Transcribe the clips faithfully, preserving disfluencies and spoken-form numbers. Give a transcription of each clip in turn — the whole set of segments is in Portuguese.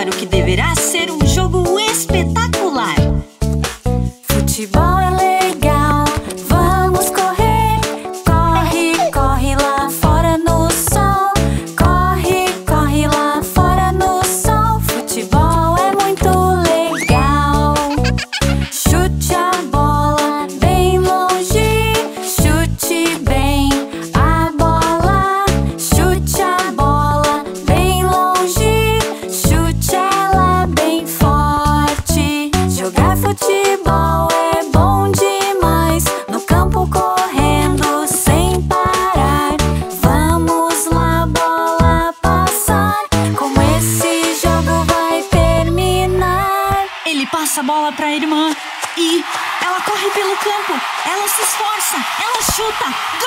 Claro que deverá ser um jogo espetacular. Futebol é legal, vamos correr. Corre, corre lá fora no sol. Corre, corre lá fora no sol. Futebol é muito legal. Chute a bola bem longe. Chute bem a bola. Chute a bola bem longe. Chute ela bem forte. Jogar futebol é bom demais. No campo correndo sem parar. Vamos lá, bola passar. Como esse jogo vai terminar? Ele passa a bola para a irmã e ela corre pelo campo. Ela se esforça, ela chuta.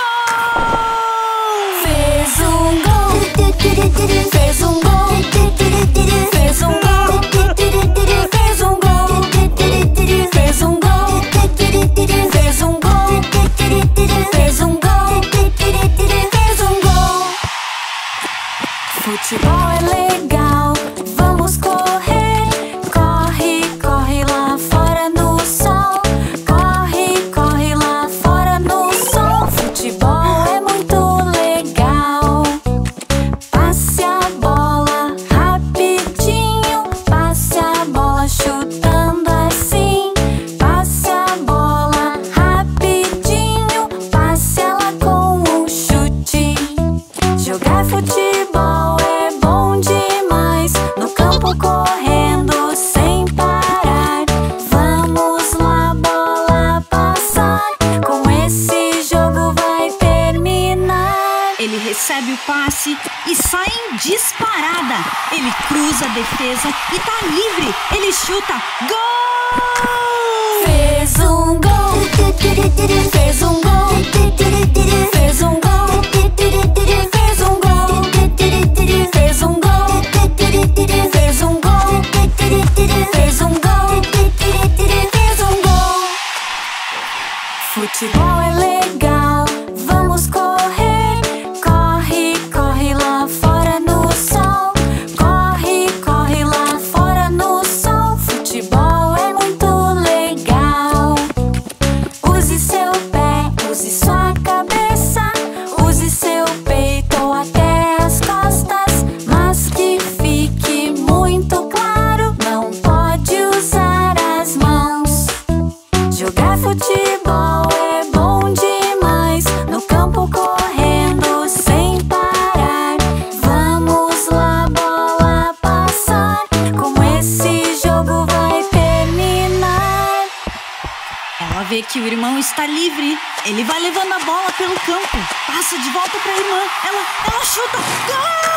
Gol! Fez um gol. Fez um gol. Fez um gol. Fez um gol. Fez um gol. Fez um gol. Fez um gol. Fez um gol. Futebol é legal, vamos correr. Corre, corre lá fora no sol. Corre, corre lá fora no sol. Futebol é muito legal. Passe a bola rapidinho. Passe a bola chutando assim. Passe a bola rapidinho. Passe ela com um chute. Jogar futebol é bom demais. No campo correndo sem parar. Vamos lá, bola passar. Com esse jogo vai terminar. Ele recebe o passe e sai em disparada. Ele cruza a defesa e tá livre. Ele chuta. Gol! Fez um gol. Fez um gol. Fez um gol. Fez um gol. Fez um gol. Fez um gol. Fez um gol. Fez um gol. Futebol é legal, vamos correr. Corre, corre lá fora no sol. Corre, corre lá fora no sol. Futebol é muito legal. Use seu pé, use sua cabeça. Use seu peito ou até as costas. Mas que fique muito claro, não pode usar as mãos. Jogar futebol é bom demais. No campo correndo sem parar. Vamos lá, bola passar. Como esse jogo vai terminar? Ela vê que o irmão está livre. Ele vai levando a bola pelo campo. Passa de volta para a irmã. Ela, ela chuta. Gol!